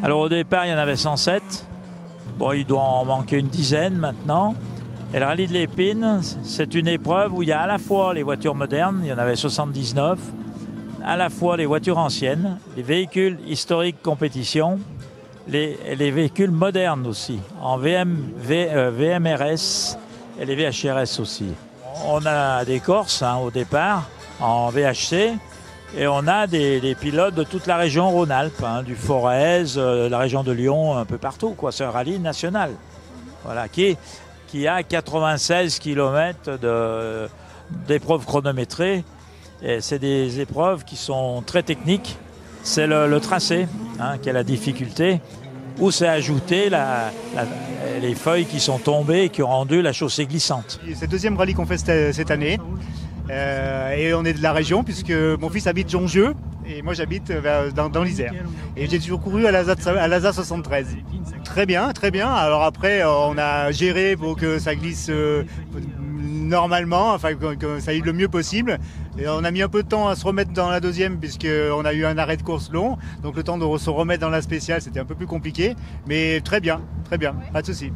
Alors au départ, il y en avait 107. Bon, il doit en manquer une dizaine maintenant. Et le rallye de l'Épine, c'est une épreuve où il y a à la fois les voitures modernes, il y en avait 79, à la fois les voitures anciennes, les véhicules historiques compétition, les véhicules modernes aussi, en VMRS et les VHRS aussi. On a des Corses au départ, en VHC, et on a des pilotes de toute la région Rhône-Alpes, du Forez, la région de Lyon, un peu partout, quoi. C'est un rallye national, voilà, qui a 96 km d'épreuves chronométrées. Et c'est des épreuves qui sont très techniques. C'est le tracé qui est la difficulté, où c'est ajouté les feuilles qui sont tombées et qui ont rendu la chaussée glissante. C'est le deuxième rallye qu'on fait cette année. Et on est de la région puisque mon fils habite Jongieu et moi j'habite dans l'Isère. Et j'ai toujours couru à l'ASA 73. Très bien, très bien. Alors après, on a géré pour que ça glisse normalement, enfin que ça aille le mieux possible. Et on a mis un peu de temps à se remettre dans la deuxième puisqu'on a eu un arrêt de course long. Donc le temps de se remettre dans la spéciale, c'était un peu plus compliqué. Mais très bien, pas de souci.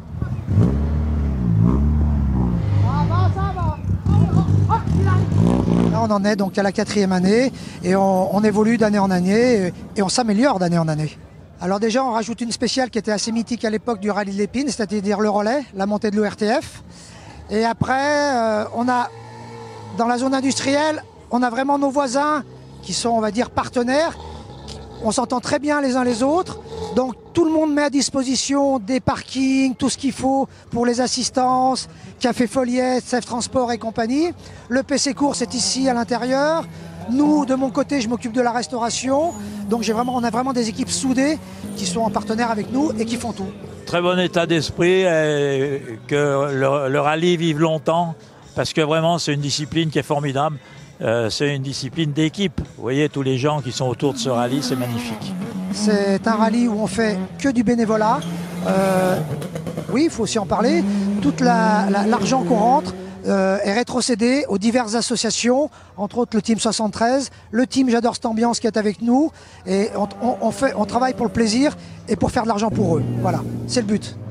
Là, on en est donc à la 4e année et on évolue d'année en année et on s'améliore d'année en année. Alors déjà, on rajoute une spéciale qui était assez mythique à l'époque du rallye de l'Épine, c'est-à-dire le relais, la montée de l'ORTF. Et après, on a, dans la zone industrielle, on a vraiment nos voisins qui sont, on va dire, partenaires. On s'entend très bien les uns les autres. Donc tout le monde met à disposition des parkings, tout ce qu'il faut pour les assistances, Café Foliette, Safe Transport et compagnie. Le PC Course est ici à l'intérieur. Nous, de mon côté, je m'occupe de la restauration. Donc on a vraiment des équipes soudées qui sont en partenaire avec nous et qui font tout. Très bon état d'esprit, que le rallye vive longtemps, parce que vraiment c'est une discipline qui est formidable. C'est une discipline d'équipe. Vous voyez tous les gens qui sont autour de ce rallye, c'est magnifique. C'est un rallye où on fait que du bénévolat. Oui, il faut aussi en parler. Tout l'argent qu'on rentre est rétrocédé aux diverses associations, entre autres le Team 73, le Team J'adore cette ambiance qui est avec nous. Et on travaille pour le plaisir et pour faire de l'argent pour eux. Voilà, c'est le but.